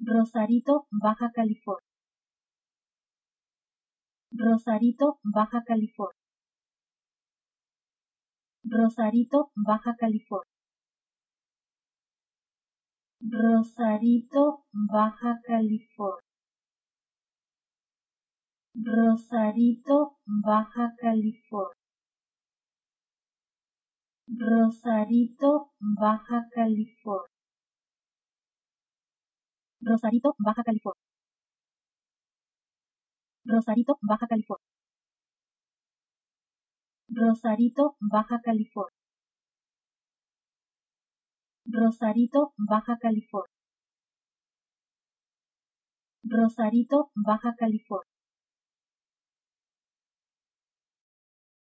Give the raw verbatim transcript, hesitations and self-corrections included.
Rosarito, Baja California. Rosarito, Baja California. Rosarito, Baja California. Rosarito, Baja California. Rosarito, Baja California. Rosarito, Baja California. Rosarito, Baja California. Rosarito, Baja California. Rosarito, Baja California. Rosarito, Baja California. Rosarito, Baja California.